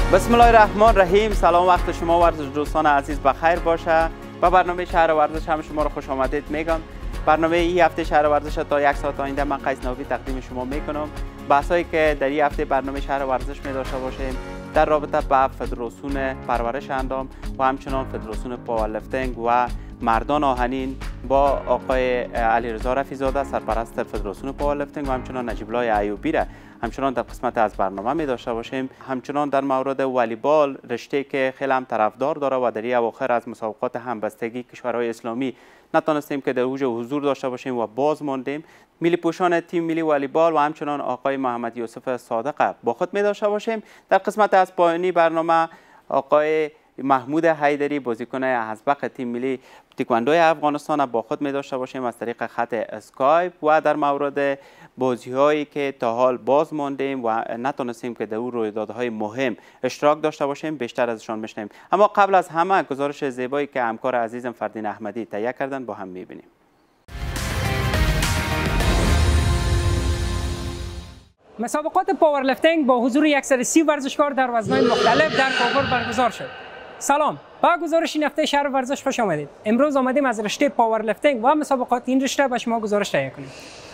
بسم الله الرحمن الرحیم. سلام، وقت شما ورزش دوستان عزیز بخیر باشه. با برنامه شهر ورزش هم شما رو خوش آمدید میگم. برنامه این هفته شهر ورزش تا یک ساعت آینده من قیس نوبی تقدیم شما میکنم. بحثایی که در این هفته برنامه شهر ورزش می داشته باشیم در رابطه با فدراسیون پرورش اندام و همچنان فدراسیون پاورلیفتینگ و مردان آهنین با آقای علیرضا رفیع‌زاده سرپرست فدراسیون پاورلیفتینگ و همچنان نجیب الله ایوبی را همچنان در قسمت از برنامه می داشته باشیم. همچنان در مورد والیبال، رشته که خیلی هم طرفدار داره و در اواخر از مسابقات همبستگی کشورهای اسلامی نتونستیم که در اوج حضور داشته باشیم و باز ماندیم. ملی پوشان تیم ملی والیبال و همچنان آقای محمد یوسف صادق با خود می داشته باشیم. در قسمت از پایانی برنامه آقای محمود حیدری بازیکن ازبق تیم ملی تکواندوی افغانستان با خود می داشته باشیم از طریق خط اسکایپ و در مورد بازی هایی که تا حال باز ماندیم و نتونستیم که در اون رویدادهای مهم اشتراک داشته باشیم بیشتر ازشان بشنویم. اما قبل از همه گزارش زیبایی که همکار عزیزم فردین احمدی تهیه کردن با هم میبینیم. مسابقات پاورلیفتینگ با حضور 130 ورزشکار در وزن‌های مختلف در کابل برگزار شد. سلام، با گزارش این هفته شهر ورزش خوش آمدید. امروز آمدیم از رشته پاورلیفتینگ و مسابقات این رشته به شما گزارش تهیه کنیم.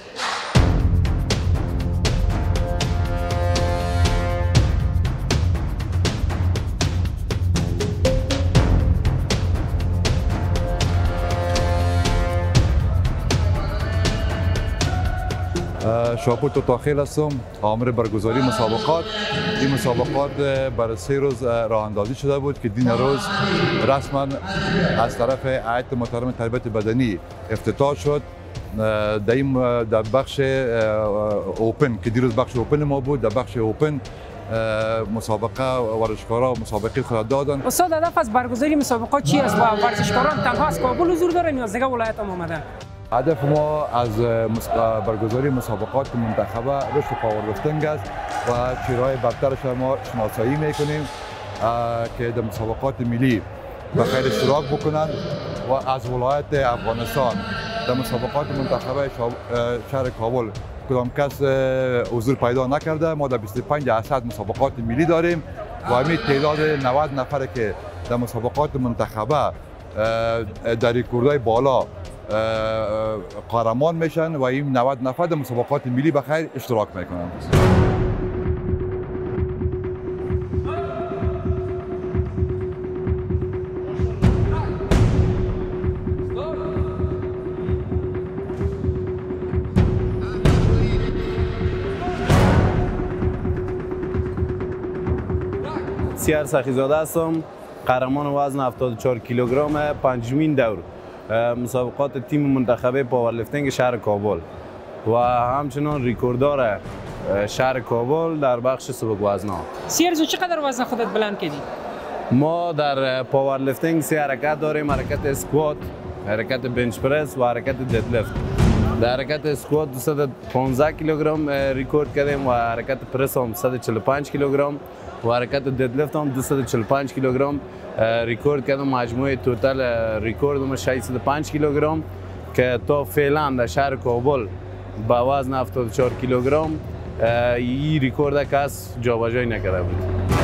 شاپور توتاخیل هستم، آمر برگزاری مسابقات. این مسابقات برای 3 روز راه اندازی شده بود که دین روز رسما از طرف هیئت محترم تربیت بدنی افتتاح شد. در بخش اوپن که دیروز بخش اوپن ما بود، در بخش اوپن مسابقه ورزشکارا و مسابقه خود دادن. استاد، هدف از برگزاری مسابقات چی است و ورزشکاران تنها از کابل حضور دارن یا از دیگر ولایت هم آمدن؟ هدف ما از برگزاری مسابقات منتخبه رشد پاورلیفتینگ است و چهره‌های برترش ما شناسایی میکنیم که در مسابقات ملی بخیر اشتراک بکنند و از ولایت افغانستان در مسابقات منتخبه شهر کابل کدام کس حضور پیدا نکرده. ما در 25% مسابقات ملی داریم و همین تعداد 90 نفر که در مسابقات منتخبه در رکوردهای بالا قهرمان میشن و این 90 نفر در مسابقات ملی بخیر اشتراک میکنن. سیار سخیزاده هستم، قهرمان وزن 74 کیلوگرم پنجمین دور مسابقات تیم منتخبه پاورلیفتینگ شهر کابل و همچنان ریکورددار شهر کابل در بخش سبک وزن‌ها. سیار جان، چقدر وزن خودت بلند کردی؟ ما در پاورلیفتینگ 3 حرکت داریم: حرکت اسکوات، حرکت بنچ پرس و حرکت ددلیفت. در حرکت اسکوات 215 کیلوگرم ریکورد کردیم و حرکت پرس هم 145 کیلوگرم و حرکت ددلیفت هم 245 کیلوگرم ریکورد کردم. مجموعه توتال ریکوردم 605 کیلوگرم که تا فعلا در شهر کابل با وزن 74 کیلوگرم این ریکورد کس جابجایی نکرده بود.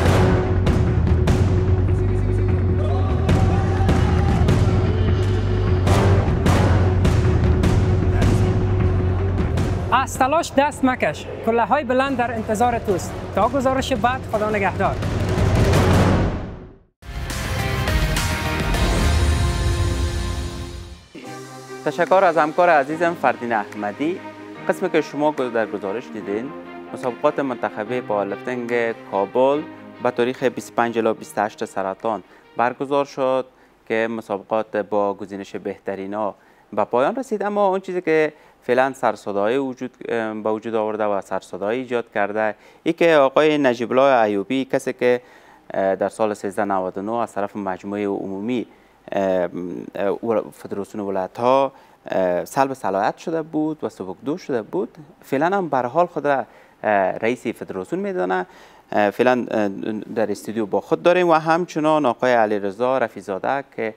از تلاش دست مکش، کلاه‌های بلند در انتظار توست. تا گزارش بعد، خدا نگهدار. تشکر از همکار عزیزم فردین احمدی. قسمی که شما در گزارش دیدین، مسابقات منتخبه پاورلیفتینگ کابل به تاریخ 25 الی 28 سرطان برگزار شد که مسابقات با گزینش بهترینا به پایان رسید. اما اون چیزی که فعلا سرصدای به وجود آورده و سرصدای ایجاد کرده ای که آقای نجیب الله ایوبی، کسی که در سال 1399 از طرف مجموعه عمومی فدراسیون ولایت‌ها سلب صلاحیت شده بود و سبکدوش شده بود، فعلا هم به هر حال خود را رئیس فدراسیون میدانه. فعلا در استودیو با خود داریم و همچنان آقای علیرضا رفیع‌زاده که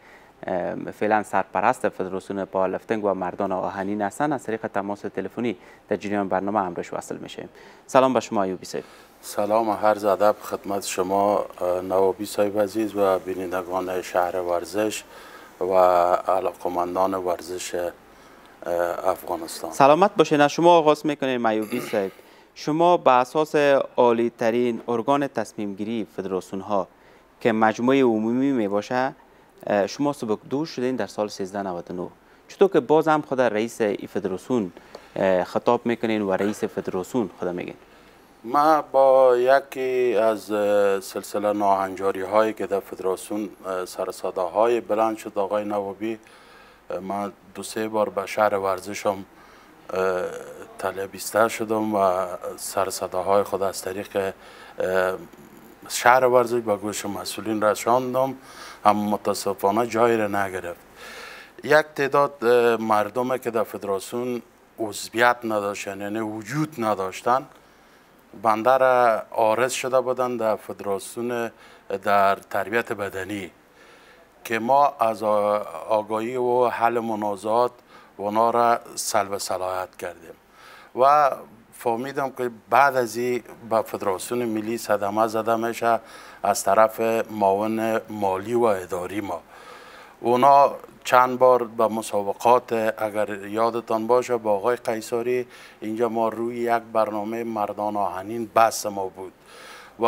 فعلا سرپرست فدراسیون پاورلیفتینگ و مردان آهنین هستند، از طریق تماس تلفنی در جریان برنامه همراهش وصل میشیم. سلام به شما ایوبی صاحب. سلام و عرض ادب خدمت شما نوابی صاحب عزیز و بینندگان شهر ورزش و علاقمندان ورزش افغانستان. سلامت باشین. از شما آغاز میکنیم ایوبی صاحب. شما به اساس عالی ترین ارگان تصمیم گیری فدراسیون ها که مجموعه عمومی می باشه، شما سبکدوش شدین در سال 1399. چطور که باز هم خود رئیس فدراسیون خطاب میکنین و رئیس فدراسیون خود میگین؟ ما با یکی از سلسله ناهنجاری هایی که در فدراسیون سرساده های بلند شد آقای نوابی، ما 2-3 بار به شهر ورزشم طلبیسته شدم و سرساده های خود از طریق شهر ورزش به گوش مسئولین رساندم، هم متاسفانه جایی را نگرفت. یک تعداد مردم که در فدراسیون عضویت نداشتن، یعنی وجود نداشتن، بنده را عارض شده بودند در فدراسیون در تربیت بدنی که ما از آگاهی و حل منازعات اونا را سلب صلاحیت کردیم و فهمیدم که بعد از این به فدراسیون ملی صدمه زده میشه از طرف معاون مالی و اداری ما. اونا چند بار به مسابقات، اگر یادتان باشه، با آقای قیصاری اینجا ما روی یک برنامه مردان آهنین بحث ما بود و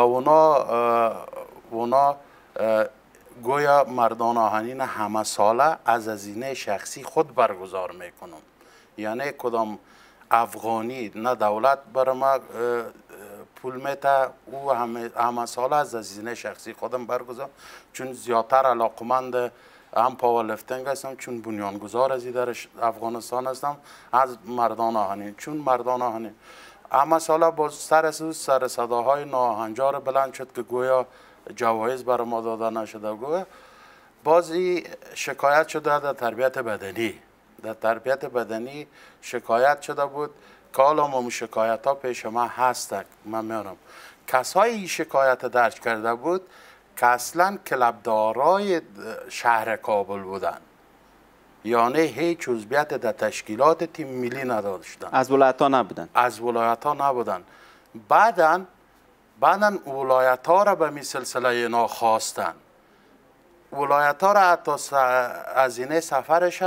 اونا گویا مردان آهنین همه ساله از هزینه شخصی خود برگزار میکنم، یعنی کدام افغانی نه دولت برای ما پول میته، او همه ساله از هزینه شخصی خودم برگزار، چون زیادتر علاقمند هم پاورلیفتینگ هستم، چون بنیانگذار از در افغانستان هستم، از مردان آهنین، چون مردان آهنین همه ساله با سر صداهای ناهنجار بلند شد که گویا جوایز برای ما داده نشده. گویا بازی شکایت شده در تربیت بدنی، در تربیت بدنی شکایت شده بود که حالا شکایت ها پیش ما هست. من میارم کسایی این شکایت درج کرده بود که اصلا کلبدارای شهر کابل بودن، یعنی هیچ عضویت در تشکیلات تیم ملی نداشتن، از ولایت ها نبودن. از ولایت ها نبودن. بعداً ولایت ها را به می سلسله اینا خواستن، ولایت ها را حتی هزینه سفرش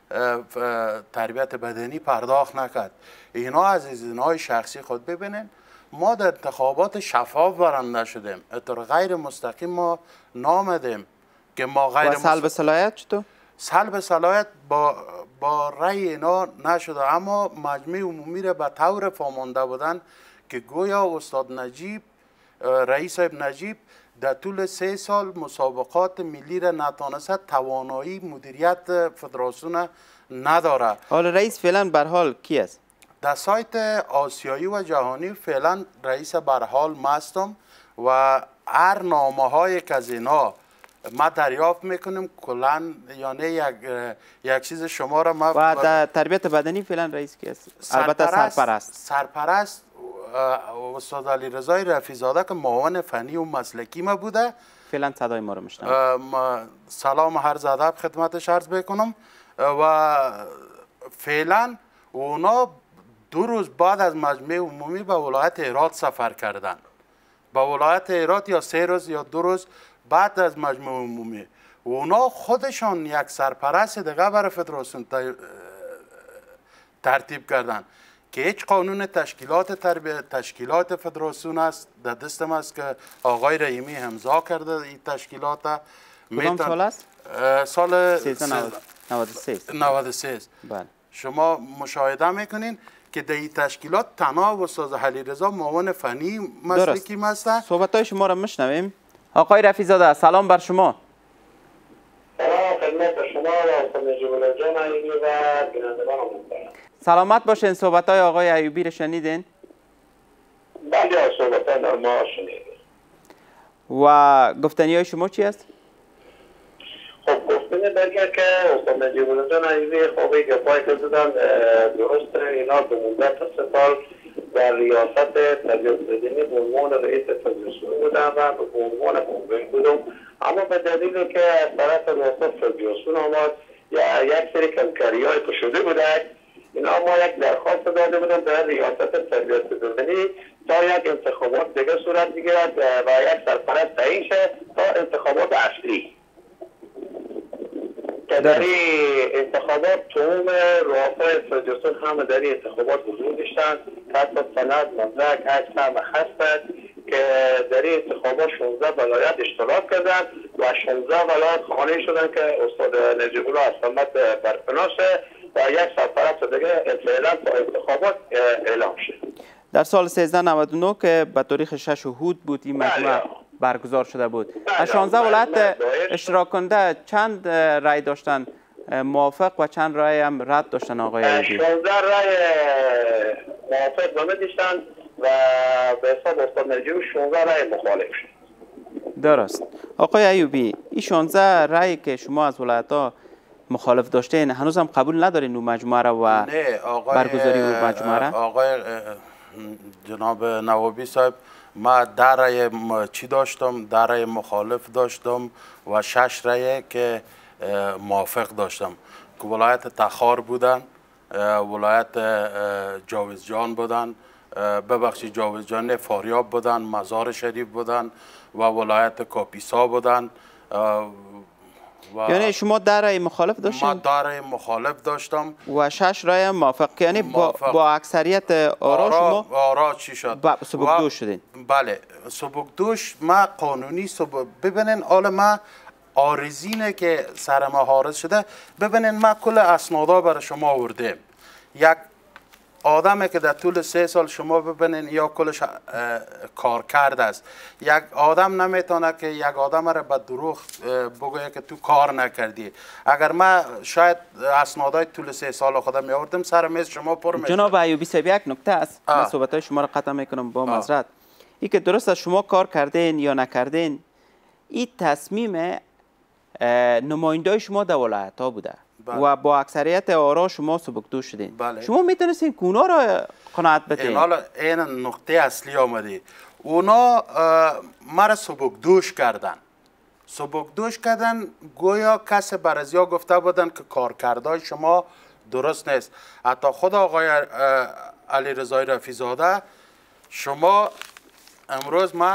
تربیت بدنی پرداخت نکرد. اینا از هزینه های شخصی خود. ببینین ما در انتخابات شفاف برنده شدیم، اطور غیر مستقیم ما نامدیم که ما غیر سلب صلاحیت چطور؟ سلب صلاحیت با رأی اینا نشده، اما مجمع عمومی را به طور فهمانده بودن که گویا استاد نجیب، رئیس صاحب نجیب در طول 3 سال مسابقات ملی را نتانسته، توانایی مدیریت فدراسیون نداره. حالا رئیس فعلا برحال کی است؟ در سایت آسیایی و جهانی فعلا رئیس برحال مستم و هر نامه های که از اینا ما دریافت میکنیم کلن، یعنی یک چیز شما را ما و در تربیت بدنی فعلا رئیس کی است؟ البته سرپرست استاد علی رضای رفیزاده که معاون فنی و مسلکی ما بوده. فعلا صدای ما رو میشنوم. سلام و عرض ادب خدمتش عرض بکنم. و فعلا اونا 2 روز بعد از مجمع عمومی به ولایت هرات سفر کردن، به ولایت هرات، یا 3 روز یا 2 روز بعد از مجمع عمومی. اونا خودشان یک سرپرست دیگه برای فدراسیون ترتیب کردن که هیچ قانون تشکیلات فدراسیون است در دستم است که آقای رحیمی امضا کرده. این تشکیلات کدام سال است؟ سال 93 است. بله. شما مشاهده میکنین که در این تشکیلات تنها استاد علیرضا معاون فنی مسلکی هست. صحبت‌های شما را میشنویم. آقای رفیزاده سلام بر شما. سلام خدمت شما و استاد نجیب الله جان ایوبی و بینندگان محترم. سلامت باشین. صحبت‌های آقای ایوبی را شنیدین؟ بله، صحبت‌های ما شنیدیم. و گفتنی‌های شما چی است؟ خب گفتنی دیگه که استاد نجیب الله جان ایوبی خوبی که پای که زدن درست اینا به مدت 3 سال در ریاست تربیت بدنی به عنوان رئیس فدراسیون بودم و به عنوان معاون بودم، اما به دلیلی که از طرف ریاست فدراسیون آمد یا یک سری کمکاری‌های که شده بوده، اینا ما یک درخواست داده بودم به ریاست تربیت بدنی تا یک انتخابات دیگه صورت بگیرد و یک سرپرست تعیین شه تا انتخابات اصلی. که در این انتخابات تمام رؤسای فدراسیون هم در این انتخابات حضور داشتند، حتی سند مدرک عکس هم هست که در این انتخابات 16 ولایت اشتراک کردند و 16 ولایت خانه شدن که استاد نجیب الله عصمت برپناه شه و یک سرپرست دیگه فعلا تا انتخابات اعلام شد. در سال 1399 که به تاریخ 6 هود بود این مجمع برگزار شده بود. از 16 ولایت اشتراک کننده چند رای داشتن موافق و چند رای هم رد داشتن آقای ایوبی؟ 16 رای موافق نامه داشتن و به حساب استاد نجیب 16 رای مخالف شد. درست. آقای ایوبی، این 16 رای که شما از ولایت‌ها مخالف داشتین هنوز هم قبول ندارین اون مجموعه را و برگزاری اون مجموعه را؟ آقای جناب نوابی صاحب، ما در رای چی داشتم، در رای مخالف داشتم و 6 رای که موافق داشتم که ولایت تخار بودن، ولایت جاوزجان بودن، ببخشید جاوزجان فاریاب بودن، مزار شریف بودن و ولایت کاپیسا بودن. یعنی شما در رای مخالف داشتین؟ ما در رای مخالف داشتم و 6 رای موافق، یعنی با اکثریت آرا شما آرا چی شد؟ سبکدوش شدین؟ بله، سبکدوش. ما قانونی ببینین، حالا ما آرزینه که سر ما حارس شده، ببینین ما کل اسنادا برای شما آوردیم. یک آدمی که در طول 3 سال شما ببینین یا کلش کار کرده است، یک آدم نمیتونه که یک آدم را به دروغ بگویه که تو کار نکردی. اگر ما شاید اسنادای طول 3 سال خودم می آوردم سر میز شما پر میشد. جناب ایوبی صاحب، یک نکته است، من صحبت‌های شما را قطع میکنم با معذرت. این که درست است شما کار کردین یا نکردین، این تصمیم نماینده شما در ولایت‌ها بوده. بله. و با اکثریت آرا شما سبکدوش شدین. بله. شما میتونستین که اونا را قناعت بدین. حالا این نقطه اصلی آمده. اونا مرا سبکدوش کردن. سبکدوش کردن گویا کس برازیا گفته بودن که کارکردهای شما درست نیست. حتی خود آقای علیرضا رفیع‌زاده، شما امروز ما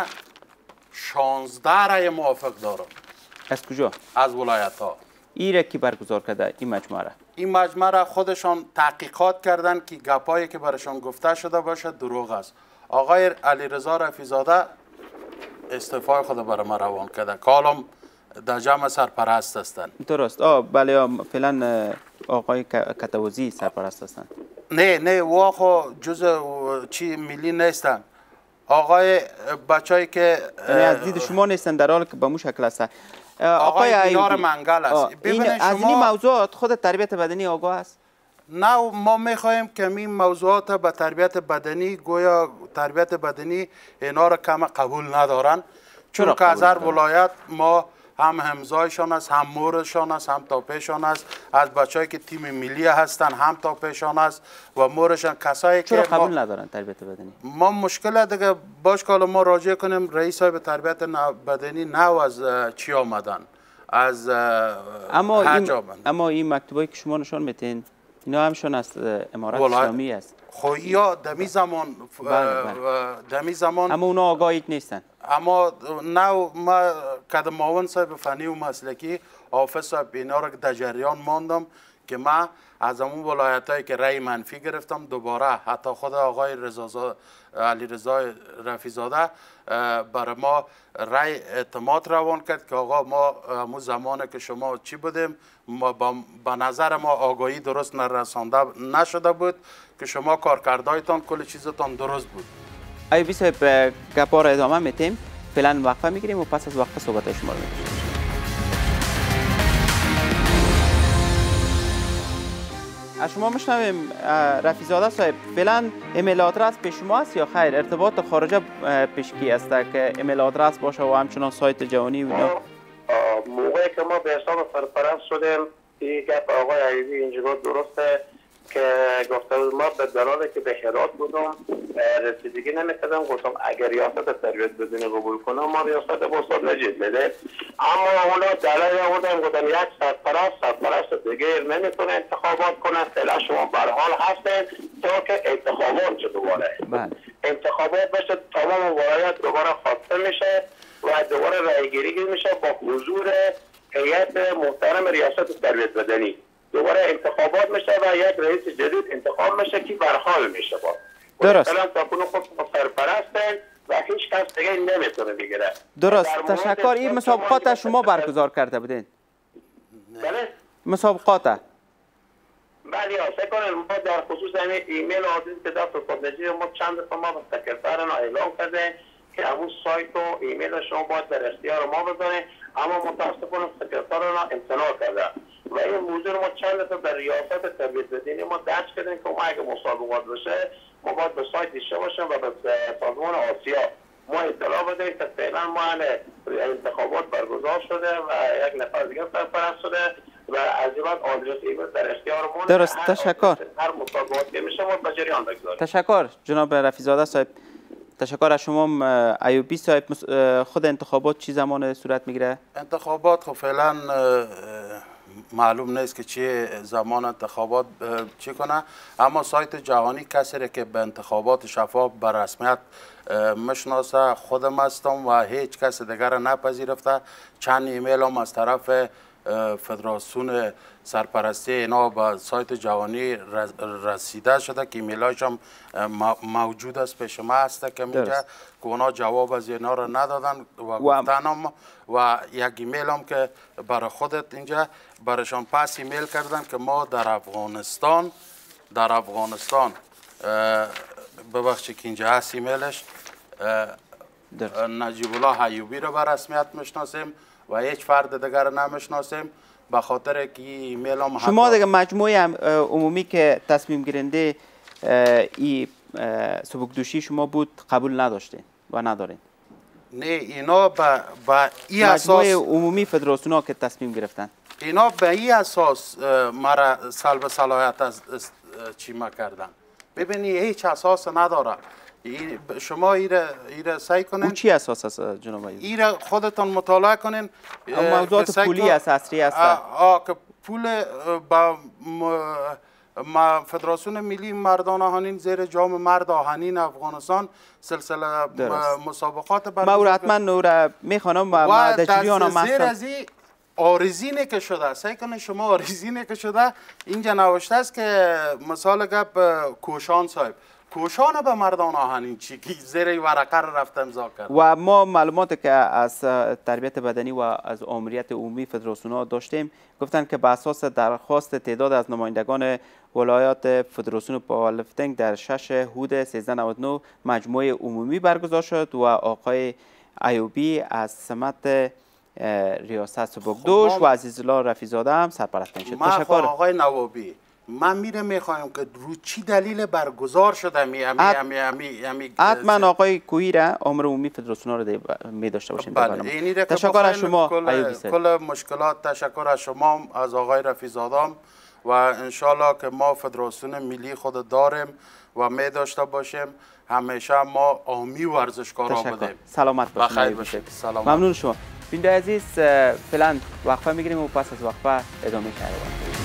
16 رای موافق دارم. از کجا؟ از ولایت ها. این را کی برگزار کرده این مجموعه را؟ این مجموعه را خودشان تحقیقات کردن که گپایی که برشان گفته شده باشه دروغ است. آقای علیرضا رفیع‌زاده استعفای خود برای ما روان کرده که حالا در جمع سرپرست هستند. درست. بله، فعلا آقای کتوزی سرپرست هستند. نه واخو جز چی ملی نیستن. آقای بچه‌ای که یعنی از دید شما نیستن در حالی که به مو شکل هستن. آقای دینار منگل است. از این موضوعات خود تربیت بدنی آگاه است؟ نه، ما میخواهیم که این موضوعات به تربیت بدنی، گویا تربیت بدنی اینا را کم قبول ندارن، چون که از هر ولایت ما هم همزایشان است، هم مورشان است، هم تاپیشان است. از بچه‌ای که تیم ملی هستن هم تاپیشان است و مورشان کسایی که قبول ندارن تربیت بدنی. ما مشکل دیگه باش که ما راجع کنیم رئیس صاحب تربیت بدنی نو از چی آمدن، از اما این مکتوبایی که شما نشان میتین اینا همشون از امارت اسلامی است. خو یا دمی زمان دمی زمان اما اونا آگاهی نیستن. اما نه، ما کد معاون صاحب فنی و مسلکی حافظ صاحب اینا را در جریان ماندم که ما از اون ولایتایی که رأی منفی گرفتم دوباره حتی خود آقای علیرضا رفیع‌زاده برای ما رأی اعتماد روان کرد که آقا ما همون زمانی که شما چی بودیم ما به نظر ما آگاهی درست نرسانده نشده بود که شما کارکردهایتان کل چیزتان درست بود. ایوبی صاحب گپا را ادامه میتیم، فعلا وقفه میگیریم و پس از وقفه صحبت شما رو میگیم. از شما میشنویم رفیع‌زاده صاحب، فعلا ایمیل آدرس پیش شما است یا خیر ارتباط خارجه پیش کی است که ایمیل آدرس باشه و همچنان سایت جهانی و موقعی که ما به حساب سرپرست شدیم این گپ آقای ایوبی اینجا درسته که گفته بود ما به دلاله که به هرات بودم رسیدگی نمیکردم، گفتم اگر ریاست تربیت بدون قبول کنم ما ریاست به استاد نجید بده، اما اونا دلایل آوردن گفتن یک سرپرست دیگه نمیتونه انتخابات کنه، فعلا شما به حال هستین تا که انتخابات شد دوباره. انتخابات بشه تمام ولایت دوباره خواسته میشه و دوباره رای گیری میشه با حضور هیئت محترم ریاست تربیت بدنی، دوباره انتخابات میشه و یک رئیس جدید انتخاب میشه که برحال میشه. با درست. مثلا تا کنون خود سرپرستن و هیچ کس دیگه نمیتونه بگیره. درست. تشکر. این مسابقات شما برگزار کرده بودین؟ بله. مسابقات بله سکر ما در خصوص همین ایمیل آدرس که دست استاد نجیب ما چند دفعه ما به سکرتر اعلام کرده که همون سایت و ایمیل شما باید در اختیار ما بذارین، اما متاسفانه سکرتر امتناع کرده و این موضوع ما چند دفعه در ریاست تربیت بدنی ما درج کردیم که ما اگه مسابقات بشه ما باید به سایت دیشته باشیم و به سازمان آسیا ما اطلاع بدهیم که فعلا ما انتخابات برگزار شده و یک نفر دیگه سرپرست شده و از این بعد آدرس ایمیل در اختیار ما. درست. تشکر. هر مسابقات که میشه ما به جریان بگذاریم. تشکر جناب رفیع‌زاده صاحب. تشکر از شما. ایوبی صاحب، خود انتخابات چی زمان صورت میگیره؟ انتخابات خب فعلا معلوم نیست که چه زمان انتخابات چی کنه، اما سایت جهانی کسی که به انتخابات شفاف به رسمیت مشناسه خودم هستم و هیچ کس دیگر نپذیرفته. چند ایمیل هم از طرف فدراسیون سرپرستی اینا به سایت جهانی رسیده شده که ایمیلاش هم موجود است پیش ما هست که میگه که اونا جواب از اینا رو ندادن و گفتن هم و یک ایمیل هم که برای خودت اینجا برایشان پس ایمیل کردن که ما در افغانستان ببخشید که اینجا هست ایمیلش نجیب الله ایوبی رو به رسمیت میشناسیم و هیچ فرد دیگر نمیشناسیم به خاطر که ایمیل هم شما دیگه مجموعه عمومی که تصمیم گیرنده ای سبکدوشی شما بود قبول نداشتین و ندارین؟ نه اینا به این اساس مجموعه عمومی فدراسیون ها که تصمیم گرفتن اینا به این اساس مرا سلب صلاحیت از چیما کردن. ببینی هیچ اساس نداره. شما ایره سعی کنین. او چی اساس است جناب ایوبی؟ ایره خودتان مطالعه کنین. موضوعات پولی اساسی است که پول با فدراسیون ملی مردان آهنین زیر جام مرد آهنین افغانستان سلسله مسابقات برگزار حتما نور میخوانم و دجریان هم زیر از آرزینه که شده. سعی کنین شما آرزینه که شده اینجا نوشته است که مثال گپ کوشان صاحب کوشان به مردان آهنین چی که زیر ورقه رو رفت امضا کرد و ما معلوماتی که از تربیت بدنی و از آمریت عمومی فدراسیون ها داشتیم گفتن که به اساس درخواست تعداد از نمایندگان ولایات فدراسیون پاورلیفتینگ در 6 هود 1399 مجموعه عمومی برگزار شد و آقای ایوبی از سمت ریاست سبکدوش و عزیزالله رفیع‌زاده هم سرپرست شد. تشکر آقای نوابی. من میخوایم که رو چی دلیل برگزار شده حتما آقای کوهی را امر عمومی فدراسیون رو می داشته باشیم. بله. تشکر از شما ایوبی صاحب. کل مشکلات تشکر از شما از آقای رفیع‌زاده و انشالله که ما فدراسیون ملی خود داریم و می داشته باشیم همیشه ما عامی ورزشکارا بدیم. سلامت باشید. بخیر باشید. سلامت. ممنون شما. بیننده عزیز فعلا وقفه میگیریم و پس از وقفه ادامه کارمان.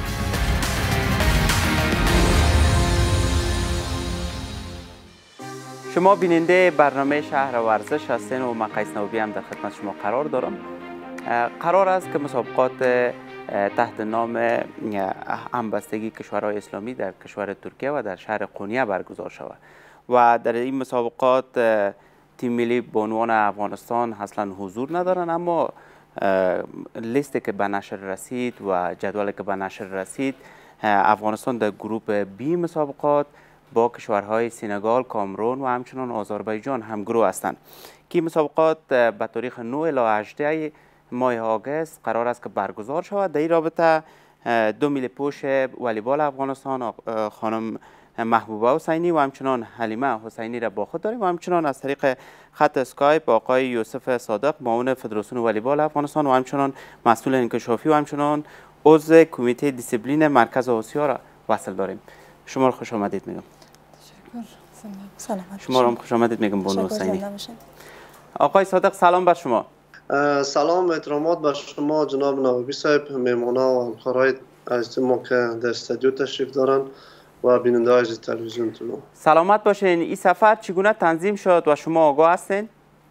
شما بیننده برنامه شهر ورزش هستین و من قیس نوبی هم در خدمت شما قرار دارم. قرار است که مسابقات تحت نام همبستگی کشورهای اسلامی در کشور ترکیه و در شهر قونیه برگزار شود و در این مسابقات تیم ملی به عنوان افغانستان اصلا حضور ندارن، اما لیستی که به نشر رسید و جدولی که به نشر رسید افغانستان در گروه بی مسابقات با کشورهای سنگال، کامرون و همچنان آذربایجان همگروه هستند که مسابقات به تاریخ 9 الی 18 ماه آگوست قرار است که برگزار شود. در این رابطه دو میل پوش والیبال افغانستان خانم محبوبه حسینی و همچنان حلیمه حسینی را با خود داریم و همچنان از طریق خط اسکایپ آقای یوسف صادق معاون فدراسیون والیبال افغانستان و همچنان مسئول انکشافی و همچنان عضو کمیته دیسیپلین مرکز آسیا را وصل داریم. شما رو خوش آمدید میگم. سلام. شما رو خوش آمدید میگم بانو حسینی. آقای صادق سلام بر شما. سلام، احترامات بر شما جناب نوابی صاحب، مهمانا و همکارای عزیز ما که در استودیو تشریف دارن و بیننده های تلویزیونتون. سلامت باشین. این سفر چگونه تنظیم شد و شما آگاه هستین؟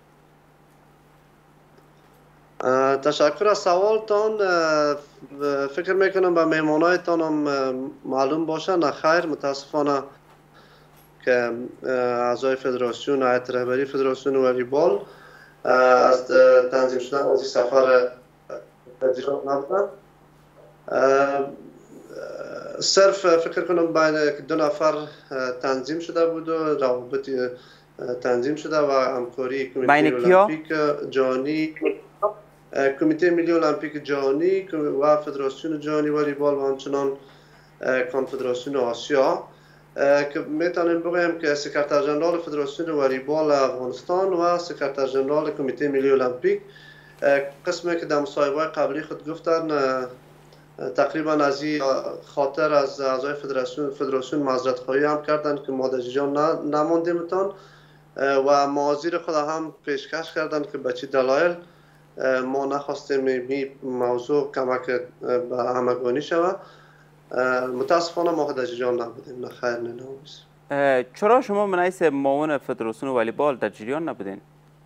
تشکر از سوالتان. فکر میکنم به مهمانایتان هم معلوم باشه. نه خیر، متاسفانه که اعضای فدراسیون و هیئت رهبری فدراسیون والیبال از تنظیم شدن از این سفر تجربه نبودن. صرف فکر کنم بین 2 نفر تنظیم شده بود و روابطی تنظیم شده و همکاری کمیته المپیک جهانی، کمیته ملی المپیک جهانی و فدراسیون جهانی والیبال و همچنان کنفدراسیون آسیا که میتونیم بگویم که سکرتر ژنرال فدراسیون والیبال افغانستان و سکرتر ژنرال کمیته ملی المپیک قسمی که در مصاحبه قبلی خود گفتن تقریبا از این خاطر از اعضای فدراسیون معذرت خواهی هم کردن که ما در جا نماندیمتان و معاذیر خود هم پیشکش کردن که به چه دلایل ما نخواستیم این موضوع کمک به همگانی شود. متاسفانه ما در جریان نبودیم. نه خیر نه ناموس. چرا شما من حیث معاون فدراسیون والیبال در جریان نبودین؟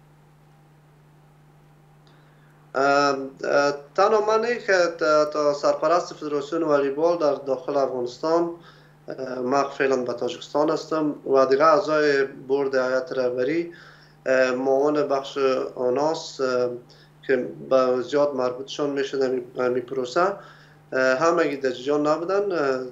تنها منی که تا سرپرست فدراسیون والیبال در داخل افغانستان، من فعلا به تاجیکستان هستم و دیگه اعضای بورد هیئت رهبری معاون بخش آناس که به زیاد مربوطشان میشه در این پروسه همگی در جریان نبودن.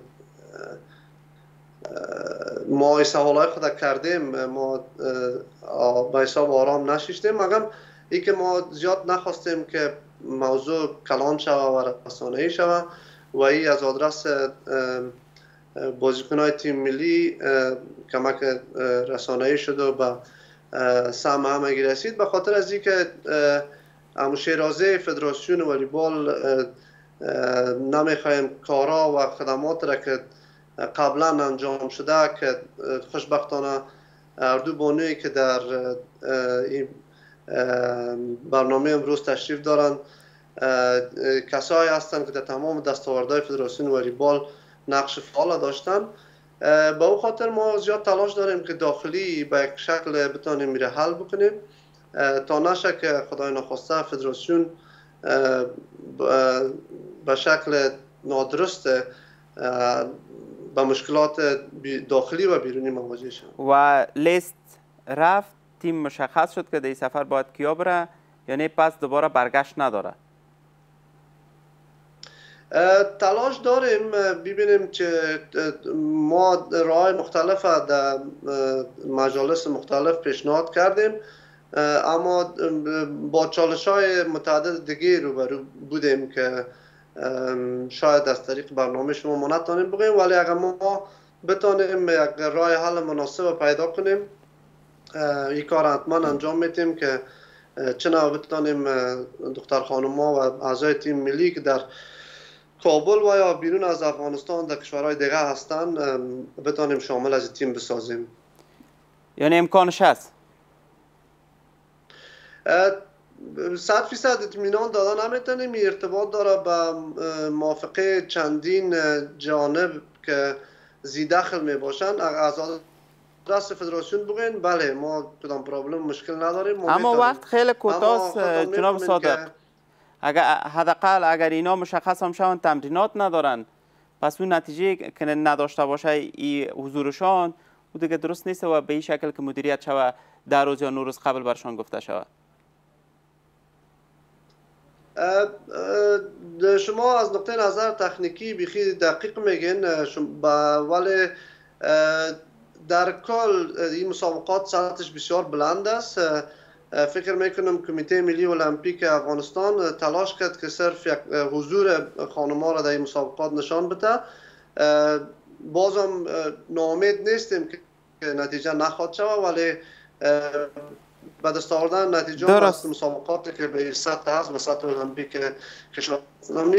ما این سوالای خود کردیم، ما به حساب آرام نشیشتیم، مگر ای که ما زیاد نخواستیم که موضوع کلان شود و رسانه‌ای شود و ای از آدرس بازیکن‌های تیم ملی کمک رسانه‌ای شد و به سهم همگی رسید. به خاطر از این که شیرازه فدراسیون والیبال نمیخوایم کارا و خدمات را که قبلا انجام شده که خوشبختانه اردو بانویی که در این برنامه امروز تشریف دارند کسایی هستند که در تمام دستاوردهای فدراسیون والیبال نقش فعال داشتن. به او خاطر ما زیاد تلاش داریم که داخلی به یک شکل بتانیم میره حل بکنیم تا نشه که خدای نخواسته فدراسیون به شکل نادرست به مشکلات داخلی و بیرونی مواجه شد. و لیست رفت، تیم مشخص شد که در این سفر باید کیا بره، یعنی پس دوباره برگشت نداره؟ تلاش داریم ببینیم که ما راه مختلف در مجالس مختلف پیشنهاد کردیم، اما با چالش‌های متعدد دیگه روبرو بودیم که شاید از طریق برنامه شما ما نتونیم بگیم، ولی اگر ما بتونیم یک راه حل مناسب پیدا کنیم این کار حتما انجام میدیم که چنان بتونیم دختر خانم‌ها و اعضای تیم ملی که در کابل و یا بیرون از افغانستان در کشورهای دیگه هستن بتونیم شامل از تیم بسازیم. یعنی امکانش هست؟ 100% اطمینان دادن نمیتونیم. ارتباط داره به موافقه چندین جانب که زیدخل می باشن. از آدرس فدراسیون بگین بله ما کدام پرابلم مشکل نداریم. اما وقت خیلی کوتاست جناب صادق. حداقل اگر اینا مشخص هم شوند تمرینات ندارن، پس اون نتیجه که نداشته باشه ای حضورشان او دیگه درست نیست و به این شکل که مدیریت شوه 10 روز یا 9 روز قبل برشان گفته شوه. شما از نقطه نظر تکنیکی بخی دقیق میگین، ولی در کل این مسابقات سطحش بسیار بلند است. فکر میکنم کمیته ملی المپیک افغانستان تلاش کرد که صرف یک حضور خانم‌ها را در این مسابقات نشان بده. بازم ناامید نیستیم که نتیجه نخواهد شود، ولی به دست آوردن نتیجه از مسابقاتی که به سطح هست، به سطح المپیک کشور اسلامی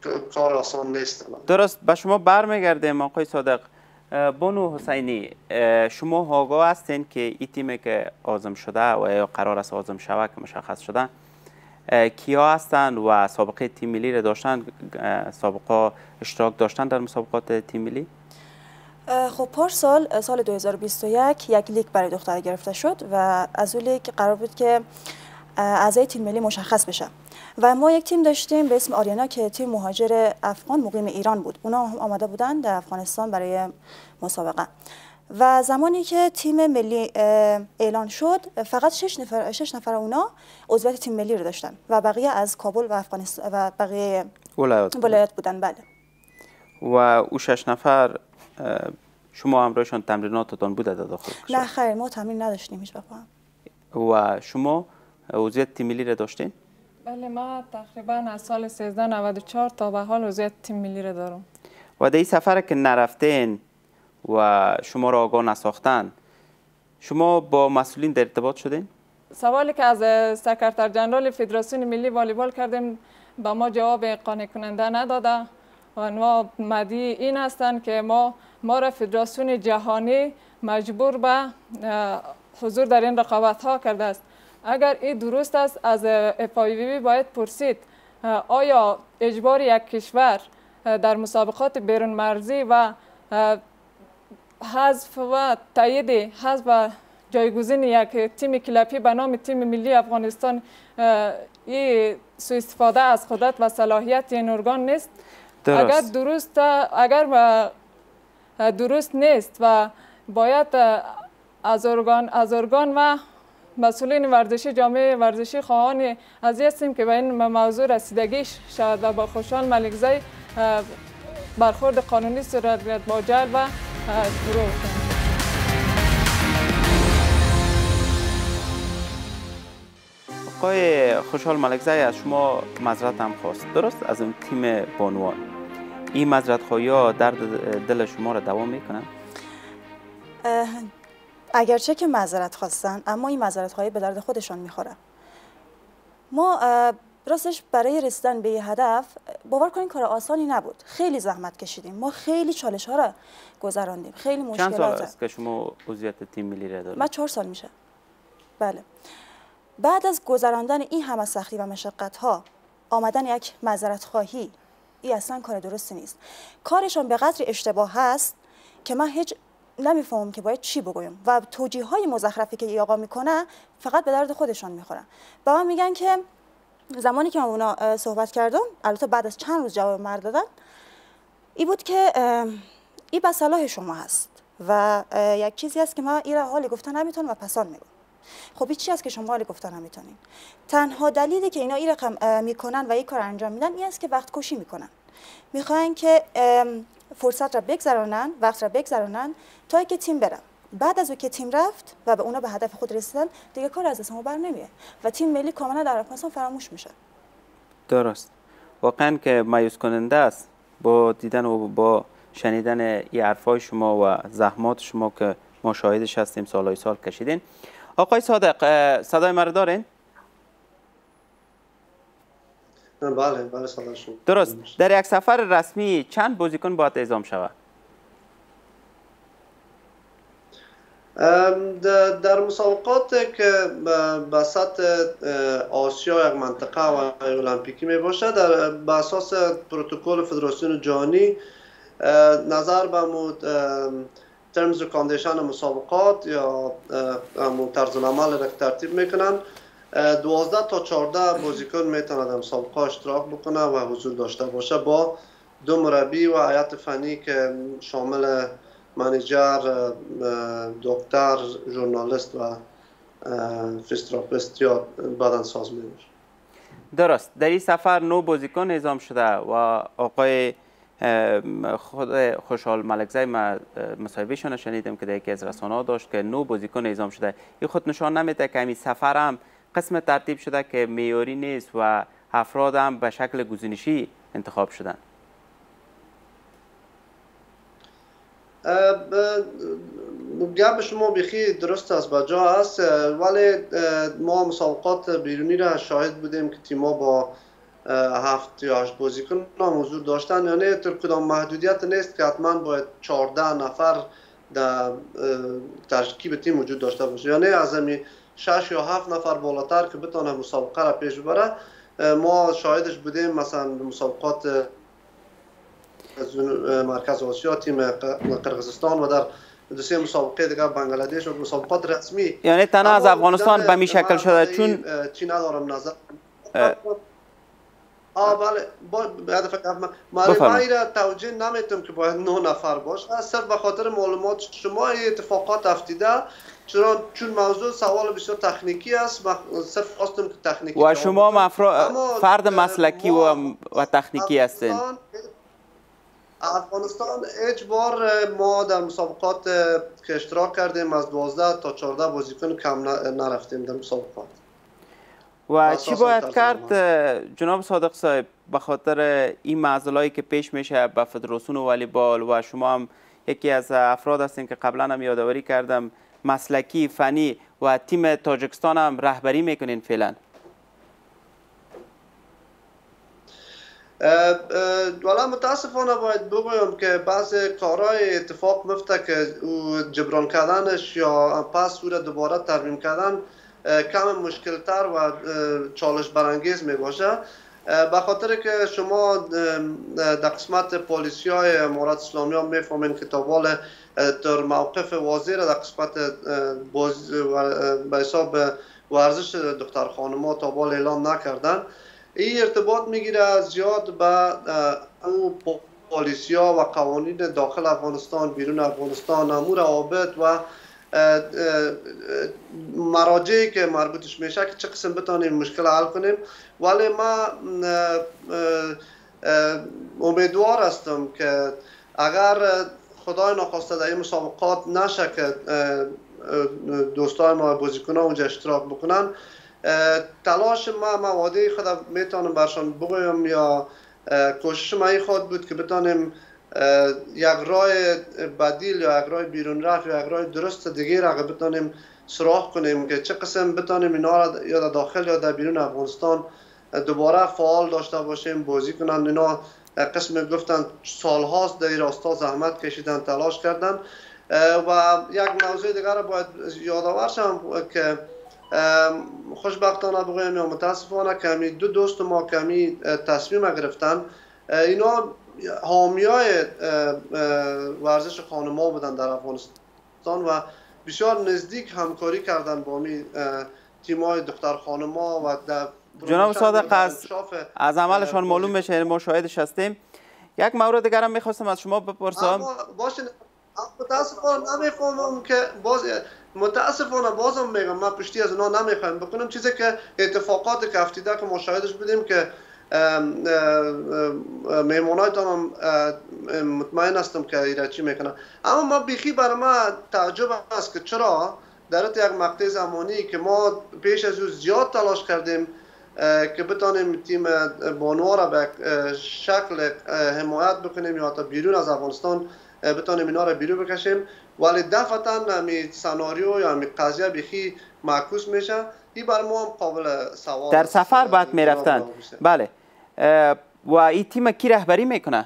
کار آسان نیست. درست. به شما برمیگردیم آقای صادق. بانو حسینی، شما آگاه هستین که این تیمی که عازم شده و یا قرار است عازم شود که مشخص شده کیا هستند و سابقه تیم ملی را داشتن، سابقه اشتراک داشتن در مسابقات تیم ملی؟ خب پارسال سال 2021 یک لیگ برای دختر گرفته شد و از اون لیگ قرار بود که اعضای تیم ملی مشخص بشه و ما یک تیم داشتیم به اسم آریانا که تیم مهاجر افغان مقیم ایران بود. اونا هم آماده بودن در افغانستان برای مسابقه و زمانی که تیم ملی اعلان شد فقط 6 نفر اونا عضویت تیم ملی رو داشتن و بقیه از کابل و افغانستان و بقیه ولایات بودن. بله. و او 6 نفر شما همراهشان تمریناتتان بوده در داخل کشور؟ نه خیر، ما تمرین نداشتیم هیچ وقت. و شما عضویت تیم ملی را داشتین؟ بله، ما تقریبا از سال 1394 تا به حال عضویت تیم ملی را دارم. و در این سفر که نرفتین و شما را آگاه نساختن، شما با مسئولین در ارتباط شدین؟ سوالی که از سکرتر جنرال فدراسیون ملی والیبال کردیم به ما جواب قانع کننده نداده و ما مدعی این هستند که ما را فدراسیون جهانی مجبور به حضور در این رقابت ها کرده است. اگر این درست است از FIVB باید پرسید آیا اجبار یک کشور در مسابقات بیرون مرزی و حذف و تایید حذف و جایگزین یک تیم کلپی به نام تیم ملی افغانستان این سوء استفاده از قدرت و صلاحیت این ارگان نیست؟ درست. اگر درست نیست و باید از ارگان و مسئولین ورزشی جامعه ورزشی خواهان از هستیم که به این موضوع رسیدگی شود و با خوشحال ملکزی برخورد قانونی صورت گیرد با جل و دروغ. آقای خوشحال ملکزی از شما معذرت هم خواست، درست؟ از اون تیم بانوان. این معذرت خواهی ها درد دل شما را دوام میکنن؟ اگرچه که معذرت خواستن اما این معذرت خواهی به درد خودشان میخوره. ما راستش برای رسیدن به یه هدف باور کنین کار آسانی نبود. خیلی زحمت کشیدیم. ما خیلی چالش ها را گذراندیم. خیلی مشکلات. چند سال است که شما عضویت تیم ملی را دارید؟ من 4 سال میشه. بله. بعد از گذراندن این همه سختی و مشقت ها آمدن یک معذرت خواهی این اصلا کار درستی نیست. کارشان به قدری اشتباه هست که من هیچ نمیفهمم که باید چی بگویم و توجیه های مزخرفی که ای آقا میکنه فقط به درد خودشان میخورن. با من میگن که زمانی که من اونا صحبت کردم، البته بعد از چند روز جواب مرد دادن، این بود که این به صلاح شما هست و یک چیزی هست که من این را حالی گفتن نمیتونم و پسان میگم. خب این چی است که شما حالی گفتن نمیتونین؟ تنها دلیلی که اینا این رقم میکنن و این کار انجام میدن این است که وقت کشی میکنن. میخواین که فرصت را بگذرانن، وقت را بگذرانن تا اینکه تیم بره. بعد از اینکه تیم رفت و به اونا به هدف خود رسیدن دیگه کار از دست ما بر نمیاد و تیم ملی کاملا در افغانستان فراموش میشه. درست. واقعا که مایوس کننده است با دیدن و با شنیدن این حرفای شما و زحمات شما که ما شاهدش هستیم سالهای سال کشیدین. آقای صادق صدای مرا دارین؟ بله صدای شما. درست. در یک سفر رسمی چند بازیکن باید اعزام شود؟ در مسابقات که به سطح آسیا یک منطقه و المپیکی می باشه به اساس پروتکل فدراسیون جهانی نظر به ترمز و کاندیشن مسابقات یا طرز العمل را ترتیب میکنن 12 تا 14 بازیکن میتونه در مسابقه اشتراک بکنه و حضور داشته باشه با 2 مربی و هیئت فنی که شامل منیجر، دکتر، ژورنالیست و فیزیوتراپیست یا بدنساز می باشه. درست. در این سفر 9 بازیکن اعزام شده و آقای خود خوشحال ملکزی مصاحبهشون شنیدم که در یکی از رسانه‌ها داشت که 9 بازیکن اعزام شده. این خود نشان نمیده که همین سفر هم قسم ترتیب شده که معیاری نیست و افراد هم به شکل گزینشی انتخاب شدن؟ گپ شما بخی درست است بجا است، ولی ما مسابقات بیرونی را شاهد بودیم که تیم‌ها با 7 یا 8 بازیکن هم حضور داشتن، یعنی در کدام محدودیت نیست که حتما باید 14 نفر در ترکیب تیم وجود داشته باشه، یعنی از همین 6 یا 7 نفر بالاتر که بتونه مسابقه را پیش ببره. ما شاهدش بودیم مثلا مسابقات مرکز آسیا، تیم قرقیزستان و در دو سه مسابقه دیگه بنگلادش و مسابقات رسمی، یعنی تنها از افغانستان به می شکل شده چون چی ندارم نظر بله بعد فکر من را توجیه نمیتونم که باید 9 نفر باشه، صرف به خاطر معلومات شما اتفاقات افتیده، چون موضوع سوال بسیار تکنیکی است، صرف خواستم که تکنیکی و شما فرد مسلکی و تکنیکی هستین. افغانستان هیچ بار ما در مسابقات که اشتراک کردیم از 12 تا 14 بازیکن کم نرفتیم در مسابقات. و چی باید کرد جناب صادق صاحب به خاطر این معضلایی که پیش میشه به فدراسیون والیبال و شما هم یکی از افراد هستین که قبلا هم یادآوری کردم مسلکی فنی و تیم تاجیکستان هم رهبری میکنین فعلا؟ والا متاسفانه باید بگویم که بعضی کارهای اتفاق میفته که جبران کردنش یا پس او را دوباره ترمیم کردن کم مشکل تر و چالش برانگیز می باشه، به خاطر که شما در قسمت پالیسی های امارات اسلامی ها میفهمین که تا در موقف واضح در قسمت به حساب ورزش دختر خانم ها تا اعلام نکردن. این ارتباط میگیره زیاد به پالیسی ها و قوانین داخل افغانستان، بیرون افغانستان، امور روابط و مراجعی که مربوطش میشه که چه قسم بتونیم مشکل حل کنیم. ولی ما امیدوار هستم که اگر خدای ناخواسته در این مسابقات نشه که دوستای ما بازیکنان اونجا اشتراک بکنن، تلاش ما موادی خود میتونم برشان بگویم یا کوشش ما این خود بود که بتونیم یک راه بدیل یا یک راه بیرون رفت یا یک راه درست دیگه را بتونیم سراغ کنیم که چه قسم بتونیم اینا را یا در داخل یا در بیرون افغانستان دوباره فعال داشته باشیم، بازی کنن. اینا قسم گفتن سالهاست در این راستا زحمت کشیدن، تلاش کردن. و یک موضوع دیگر را باید یادآور شم که خوشبختانه بگویم یا متاسفانه کمی دو دوست ما کمی تصمیم گرفتن، اینا حامیای ورزش خانم‌ها بودن در افغانستان و بسیار نزدیک همکاری کردن با می تیم‌های دختر خانم‌ها و در جناب صادق از عملشان معلوم میشه، ما شاهدش هستیم. یک مورد دیگر هم میخواستم از شما بپرسم. باشه متاسفانه نمیفهمم که متاسفانه بازم میگم ما پشتی از اونا نمیخوایم بکنم، چیزی که اتفاقات که افتیده که مشاهدش بودیم که میمونایتان هم مطمئن هستم که ایره چی میکنن. اما ما بیخی برای ما تعجب است که چرا در یک مقطع زمانی که ما پیش از او زیاد تلاش کردیم که بتانیم تیم بانوها را به شکل حمایت بکنیم یا تا بیرون از افغانستان بتانیم اینا را بیرون بکشیم، ولی دفعتا همی سناریو یا همی قضیه بیخی معکوس میشه. این بر ما هم قابل سوال در سفر باید میرفتن. بله و این تیم کی رهبری میکنه؟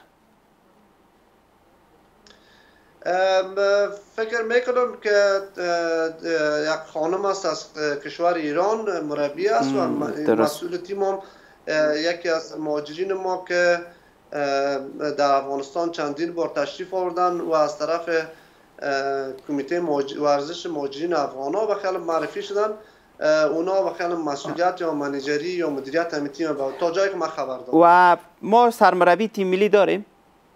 فکر میکنم که یک خانم است از کشور ایران، مربی است و مسئول تیم هم یکی از مهاجرین ما که در افغانستان چندین بار تشریف آوردن و از طرف کمیته ورزش مهاجرین افغان ها به خیلی معرفی شدن. اونا به خیلی مسئولیت یا منیجری یا مدیریت همین تیم تا جایی که من خبر دارم. و ما سرمربی تیم ملی داریم؟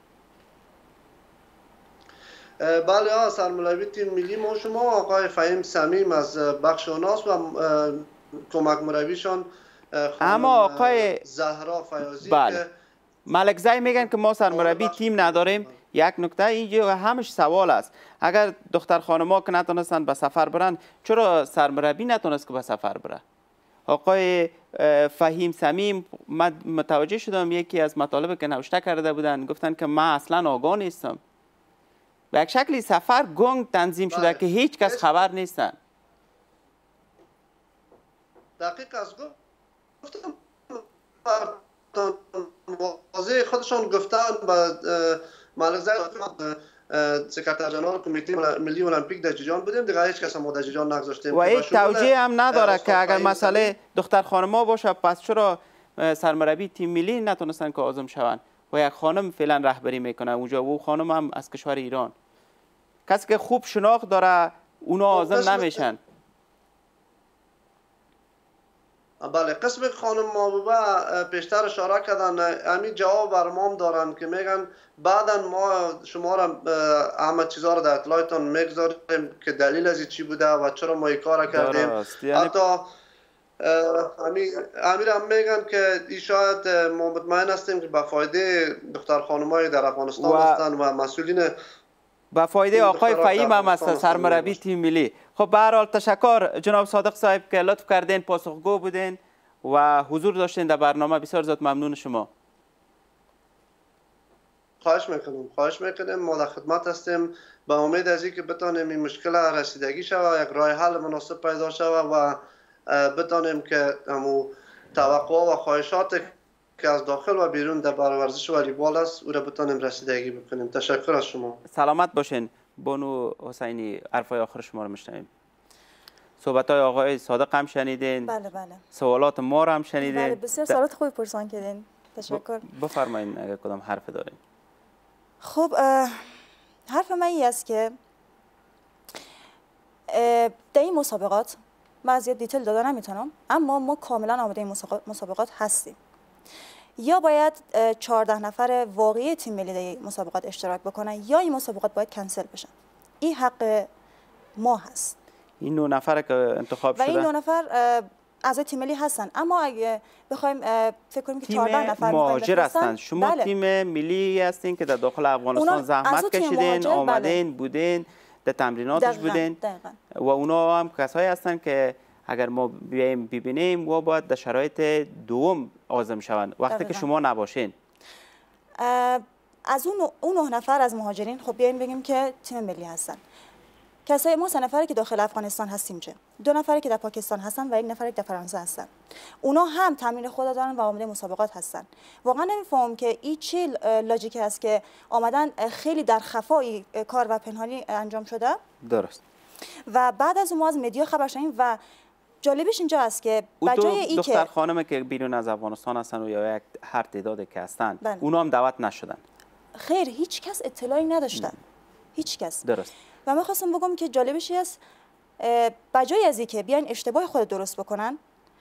بله سرمربی تیم ملی ما شما آقای فهیم صمیم از بخش اوناست و کمک مربیشان اما آقای زهرا فیاضی که ملک زی میگن که ما سرمربی تیم نداریم. یک نکته اینجا همش سوال است، اگر دختر خانم‌ها که نتونستن به سفر برن چرا سرمربی نتونست که به سفر بره؟ آقای فهیم صمیم متوجه شدم یکی از مطالب که نوشته کرده بودن گفتن که من اصلا آگاه نیستم. به یک شکلی سفر گنگ تنظیم شده که هیچ کس خبر نیستن. دقیق از گفتم واضح خودشان گفتن به ملک زاید سکرتر جنرال کمیته ملی المپیک در جیجان بودیم دیگه هیچ کس ما در جیجان نگذاشتیم و این توجیه هم نداره که اگر مسئله دختر خانما باشه پس چرا سرمربی تیم ملی نتونستن که عازم شوند و یک خانم فعلا رهبری میکنه اونجا و او خانم هم از کشور ایران کسی که خوب شناخت داره اونا عازم نمیشن. بله قسم خانم محبوبه پیشتر اشاره کردن همین جواب برام دارن که میگن بعدا ما شما را همه چیزا رو در اطلاعتان میگذاریم که دلیل از چی بوده و چرا ما این کار کردیم. حتی امیر هم میگن که این شاید ما مطمئن هستیم که به فایده دختر خانمای در افغانستان هستن و مسئولین به فایده آقای فهیم هم است سرمربی تیم ملی. خب به هر حال تشکر جناب صادق صاحب که لطف کردین پاسخگو بودین و حضور داشتین در برنامه. بسیار زیاد ممنون شما. خواهش میکنیم ما در خدمت هستیم به امید از اینکه بتانیم این مشکل رسیدگی شود یک راه حل مناسب پیدا شود و بتانیم که همو توقع و خواهشات که از داخل و بیرون در ورزش والیبال است او را بتانیم رسیدگی بکنیم. تشکر از شما. سلامت باشین. بانو حسینی حرفای آخر شما رو میشنویم. صحبت های آقای صادق هم شنیدین. بله. سوالات ما رو هم شنیدین. بله بسیار سوالات خوبی پرسان کردین. تشکر. بفرمایید اگر کدام حرف دارین. خب حرف من این است که در این مسابقات من از دیتیل دادن نمیتونم اما ما کاملا آماده این مسابقات هستیم. یا باید 14 نفر واقعی تیم ملی در این مسابقات اشتراک بکنن یا این مسابقات باید کنسل بشن. این حق ما هست. این 9 نفر که انتخاب شده و این 9 نفر اعضای تیم ملی هستن اما اگه بخوایم فکر کنیم که 14 نفر مهاجر هستن شما بله. تیم ملی هستین که در داخل افغانستان زحمت کشیدین آمدین بله. بودین در تمریناتش بودین و اونا هم کسایی هستن که اگر ما بیایم ببینیم و باید در شرایط دوم عازم شوند وقتی که شما نباشین. از اون 9 نفر از مهاجرین خب بیایم بگیم که تیم ملی هستن. کسای ما 3 نفری که داخل افغانستان هستیم چه 2 نفری که در پاکستان هستن و 1 نفری که در فرانسه هستن. اونا هم تمرین خود دارن و آماده مسابقات هستن. واقعا نمیفهمم که این چه لاجیکی است که آمدن خیلی در خفای کار و پنهانی انجام شده. درست. و بعد از اون ما از مدیا خبر شدیم و جالبش اینجا است که بجای این که دختر خانم که بیرون از افغانستان هستن و یا یک هر تعداد که هستن بله. اونا هم دعوت نشدن. خیر هیچ کس اطلاعی نداشتن. هیچ کس. درست. و من خواستم بگم که جالبش است بجای از اینکه بیان اشتباه خود درست بکنن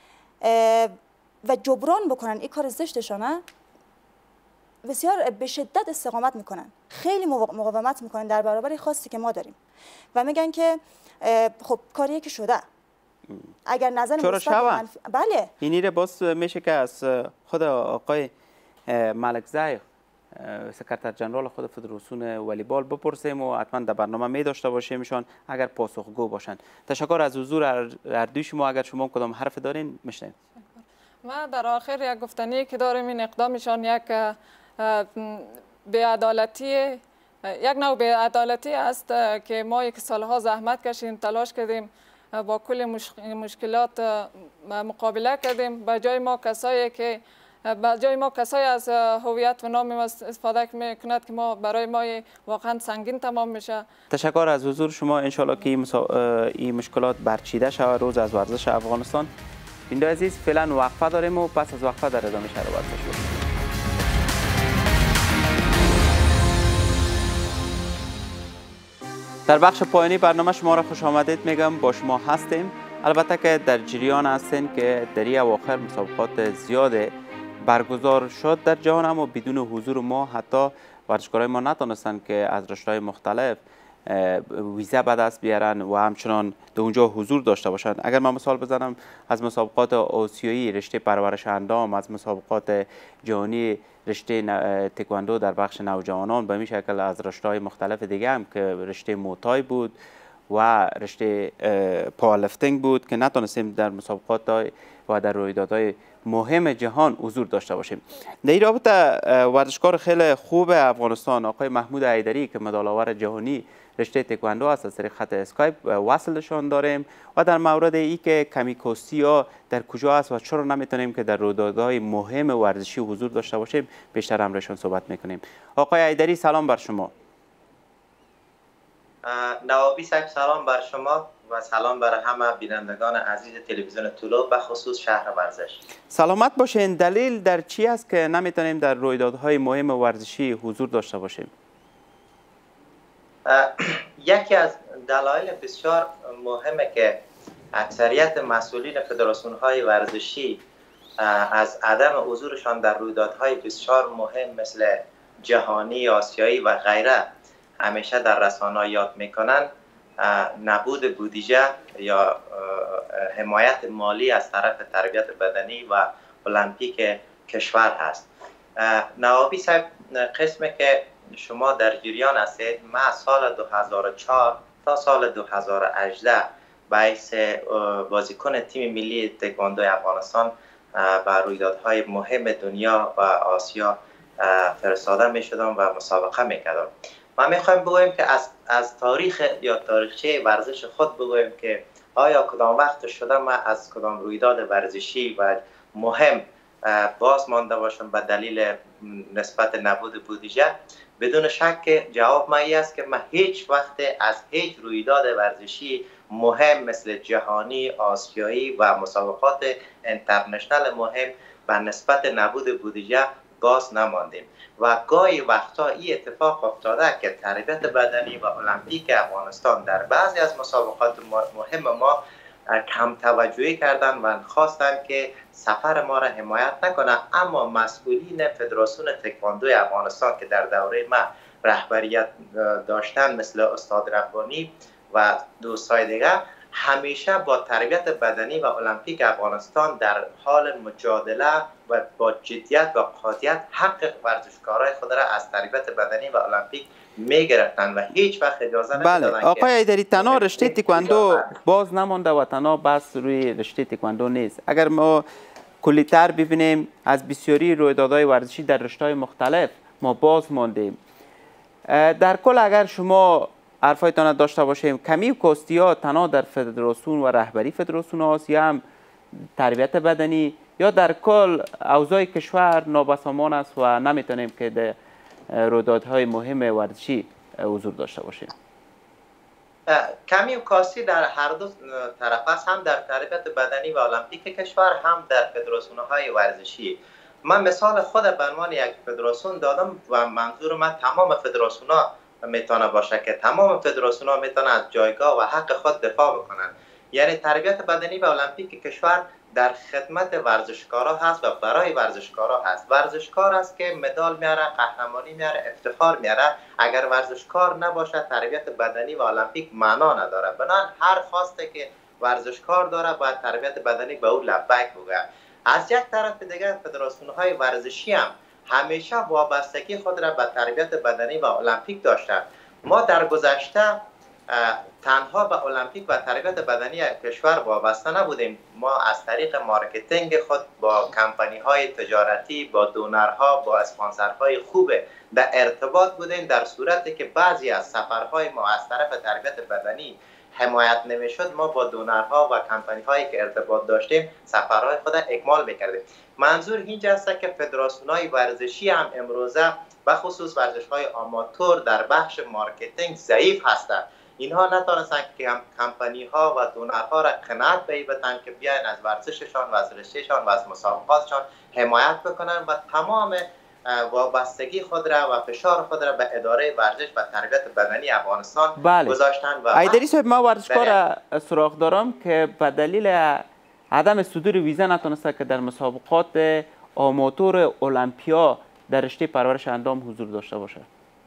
و جبران بکنن این کار زشتشانه بسیار به شدت استقامت میکنن. خیلی مقاومت میکنن در برابر خواستی که ما داریم و میگن که خب کاریه که شده اگر نظر مثبت بله اینی رو باز میشه که از خود آقای ملک زاید سکرتر جنرال خود فدراسیون والیبال بپرسیم و حتما در برنامه می داشته باشیمشان اگر پاسخگو باشن. تشکر از حضور هر دوی شما. اگر شما کدام حرف دارین میشنویم. ما در آخر یک گفتنی که داریم این اقدامشان یک بی‌عدالتی یک نوع بی‌عدالتی است که ما یک سالها زحمت کشیدیم تلاش کردیم با کل مشکلات مقابله کردیم به جای ما کسایی از هویت و نام ما استفاده میکند که ما برای ما واقعا سنگین تمام میشه. تشکر از حضور شما. انشالله که این مشکلات برچیده شود روز از ورزش افغانستان. بیننده عزیز فعلا وقفه داریم و پس از وقفه در ادامه شهر ورزش. در بخش پایانی برنامه شما را خوش آمدید میگم. با شما هستیم. البته که در جریان هستین که در این اواخر مسابقات زیاد برگزار شد در جهان اما بدون حضور ما حتی ورزشکارای ما نتونستن که از رشته‌های مختلف ویزا به دست بیارن و همچنان در اونجا حضور داشته باشند. اگر من مثال بزنم از مسابقات آسیایی رشته پرورش اندام، از مسابقات جهانی رشته تکواندو در بخش نوجوانان، به این شکل از رشته‌های مختلف دیگه هم که رشته موتای بود و رشته پاورلیفتینگ بود که نتونستیم در مسابقات و در رویدادهای مهم جهان حضور داشته باشیم. در این رابطه ورزشکار خیلی خوب افغانستان آقای محمود حیدری که مدال آور جهانی رشته تکواندو است، از طریق خط اسکایپ وصلشان داریم و در مورد ای که کمی کوستی ها در کجا است و چرا نمیتونیم که در رویدادهای مهم ورزشی حضور داشته باشیم بیشتر امرشان صحبت میکنیم. آقای حیدری سلام بر شما. نوابی صاحب سلام بر شما و سلام بر همه بینندگان عزیز تلویزیون طلوع و خصوص شهر ورزش. سلامت باشین. دلیل در چی است که نمیتونیم در رویدادهای مهم ورزشی حضور داشته باشیم؟ یکی از دلایل بسیار مهمه که اکثریت مسئولین فدراسیون‌های ورزشی از عدم حضورشان در رویدادهای بسیار مهم مثل جهانی، آسیایی و غیره همیشه در رسانه‌ها یاد میکنن نبود بودجه یا حمایت مالی از طرف تربیت بدنی و المپیک کشور هست. نوابی صاحب، قسمی که شما در جریان هستید، ما از سال 2004 تا سال 2018 باعث بازیکن تیم ملی تکواندو افغانستان به رویدادهای مهم دنیا و آسیا فرستاده می شدم و مسابقه می کردم. ما می خواهیم بگوییم که از تاریخ یا تاریخچه ورزش خود بگوییم که آیا کدام وقت شده ما از کدام رویداد ورزشی و مهم باز مانده باشم به دلیل نسبت نبود بودجه؟ بدون شک جواب ما این است که ما هیچ وقت از هیچ رویداد ورزشی مهم مثل جهانی، آسیایی و مسابقات اینترنشنال مهم به نسبت نبود بودجه باز نماندیم و گاهی وقتا این اتفاق افتاده که تربیت بدنی و المپیک افغانستان در بعضی از مسابقات مهم ما کم توجهی کردن و خواستن که سفر ما را حمایت نکنه، اما مسئولین فدراسیون تکواندو افغانستان که در دوره ما رهبریت داشتن مثل استاد ربانی و دوستای دیگه همیشه با تربیت بدنی و المپیک افغانستان در حال مجادله و با جدیت و قاطعیت حق ورزشکارای خود را از تربیت بدنی و المپیک میگرفتن و هیچ وقت اجازه نمیدادن. بله آقای حیدری، تنها رشته تکواندو باز نمانده و تنها بس روی رشته تکواندو نیست. اگر ما کلی‌تر ببینیم از بسیاری رویدادهای ورزشی در رشته‌های مختلف ما باز ماندیم. در کل اگر شما حرفایتان داشته باشیم، کمی و کاستی ها تنها در فدراسیون و رهبری فدراسیون هاست یا هم تربیت بدنی یا در کل اوضاع کشور نابسامان است و نمیتونیم که در رویدادهای مهم ورزشی حضور داشته باشیم؟ کمی و کاستی در هر دو طرف است، هم در تربیت بدنی و المپیک کشور هم در فدراسیون های ورزشی. من مثال خود به عنوان یک فدراسیون دادم و منظور من تمام فدراسیون ها میتونه باشه که تمام فدراسیون ها میتونه از جایگاه و حق خود دفاع بکنن. یعنی تربیت بدنی و المپیک کشور در خدمت ورزشکارا هست و برای ورزشکارا هست. ورزشکار است که مدال میاره، قهرمانی میاره، افتخار میاره. اگر ورزشکار نباشه تربیت بدنی و المپیک معنا نداره. بنابراین هر خواسته که ورزشکار داره باید تربیت بدنی به او لبیک بگه. از یک طرف دیگر فدراسیون های ورزشی هم همیشه وابستگی خود را به تربیت بدنی و المپیک داشتند. ما در گذشته تنها به المپیک و تربیت بدنی کشور وابسته نبودیم. ما از طریق مارکتینگ خود با کمپانی های تجارتی، با دونرها، با اسپانسرهای خوب در ارتباط بودیم، در صورتی که بعضی از سفرهای ما از طرف تربیت بدنی حمایت نمیشد، ما با دونرها و کمپانی هایی که ارتباط داشتیم سفرهای خود اکمال میکردیم. منظور اینجا است که فدراسیون های ورزشی هم امروزه و خصوص ورزش های آماتور در بخش مارکتینگ ضعیف هستند. اینها نتونستن که کمپانی ها و دونرها را قناعت بدن که بیاین از ورزششان و از رشتهشان و از مسابقاتشان حمایت بکنن و تمام وابستگی خود را و فشار خود را به اداره ورزش و تربیت بدنی افغانستان گذاشتن. و حیدری صاحب، ما ورزشکار سراغ دارم که به دلیل عدم صدور ویزا نتونسته که در مسابقات آماتور المپیا در رشته پرورش اندام حضور داشته باشه.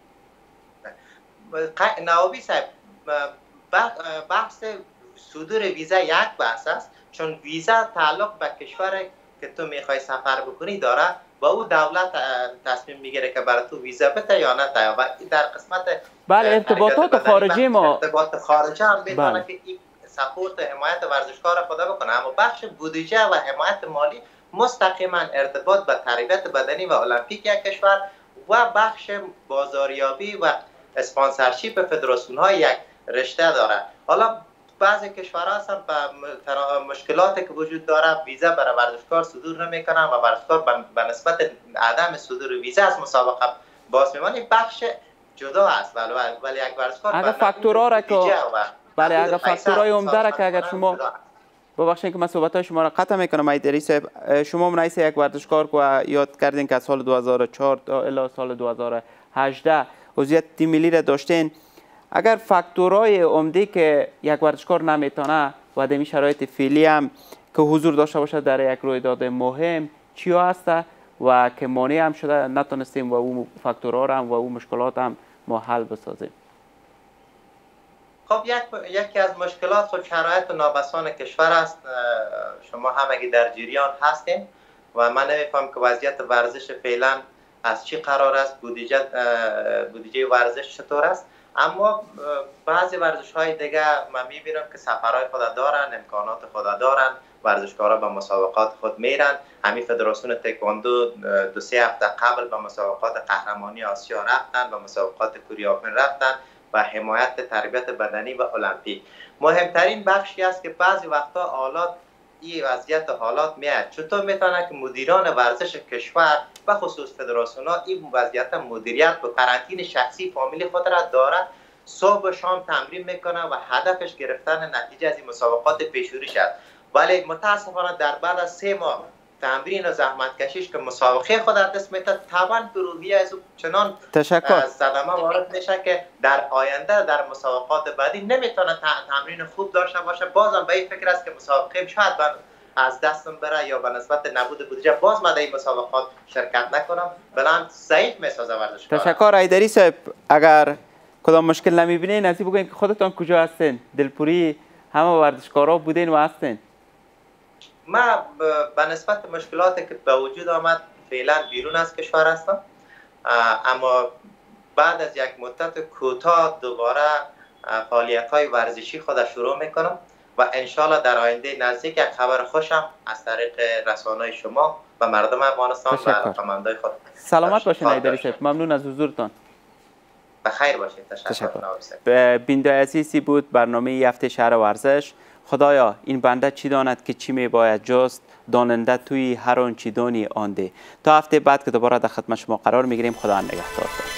نوابی صاحب، بحث صدور ویزا یک بحث است، چون ویزا تعلق به کشور که تو میخوای سفر بکنی داره و او دولت تصمیم میگیره که برای تو ویزا بده یا نه. و در قسمت بله ارتباطات خارجی ما ارتباط خارجی هم میتونه که این سپورت حمایت ورزشکار خود بکنه، اما بخش بودجه و حمایت مالی مستقیما ارتباط به تربیت بدنی و المپیک یک کشور و بخش بازاریابی و اسپانسرشیپ فدراسیون های یک رشته داره. حالا بعضی کشورها هستن مشکلاتی که وجود داره ویزا برای ورزشکار صدور نمیکنن و ورزشکار به نسبت عدم صدور ویزا از مسابقه باز میمونه. بخش جدا است ولی یک ورزشکار اگر فاکتورها را که بله اگر فاکتورهای عمده را که اگر شما ببخشید که من صحبت‌های شما را قطع میکنم ادریس صاحب، شما منایسه یک ورزشکار که یاد کردین که از سال 2004 تا الی سال 2018 عضویت تیم ملی را داشتین، اگر فاکتورهای عمده که یک ورزشکار نمیتونه و در این شرایط فعلی هم که حضور داشته باشه در یک رویداد مهم چی هست و که مانع هم شده نتونستیم و اون فاکتورها را هم و اون مشکلات هم ما حل بسازیم؟ خب یکی از مشکلات خود شرایط نابسان کشور است. شما همگی در جریان هستیم و من نمیفهم که وضعیت ورزش فعلا از چی قرار است، بودجه ورزش چطور است. اما بعضی ورزش‌های دیگه من می‌بینم که سفرهای خود دارن، امکانات خود دارن، ورزشکارا به مسابقات خود میرن. همین فدراسیون تکواندو 2-3 هفته قبل به مسابقات قهرمانی آسیا رفتن، به مسابقات کوری اوپن رفتن و حمایت تربیت بدنی و المپیک. مهمترین بخشی است که بعضی وقتا این وضعیت حالات میاد چطور میتونه که مدیران ورزش کشور و خصوص فدراسیون‌ها این وضعیت مدیریت و قرنطینه شخصی فامیلی خود را دارد، صبح و شام تمرین میکنه و هدفش گرفتن نتیجه از این مسابقات پیشوری شد. ولی متاسفانه در بعد از 3 ماه تمرین و زحمت کشیش که مسابقه خود از دست میده، طبعا روحیه از چنان صدمه وارد میشه که در آینده در مسابقات بعدی نمیتونه تمرین خوب داشته باشه. بازم به این فکر است که مسابقه شاید از دستم بره یا به نسبت نبود بودجه باز من در این مسابقات شرکت نکنم، بلند ضعیف میسازه ورزشکار. تشکر ایدری صاحب. اگر کدام مشکل نمیبینین نصیب بگوین که خودتان کجا هستین؟ دلپوری همه ورزشکارا بودین و هستین. من به نسبت مشکلاتی که به وجود آمد فعلا بیرون از کشور هستم، اما بعد از یک مدت کوتاه دوباره فعالیت‌های ورزشی خود شروع میکنم و انشالله در آینده نزدیک یک خبر خوشم از طریق رسانه‌های شما و مردم افغانستان و علاقه‌مندای خود. سلامت باشین ایدری صاحب. ممنون از حضورتان. بخیر باشید. تشکر. بیننده عزیزی بود برنامه هفته شهر ورزش. خدایا این بنده چی داند که چی می باید جست، داننده توی هر آن چی دانی آنده. تا هفته بعد که دوباره در خدمت شما قرار میگیریم. خدا نگهدار.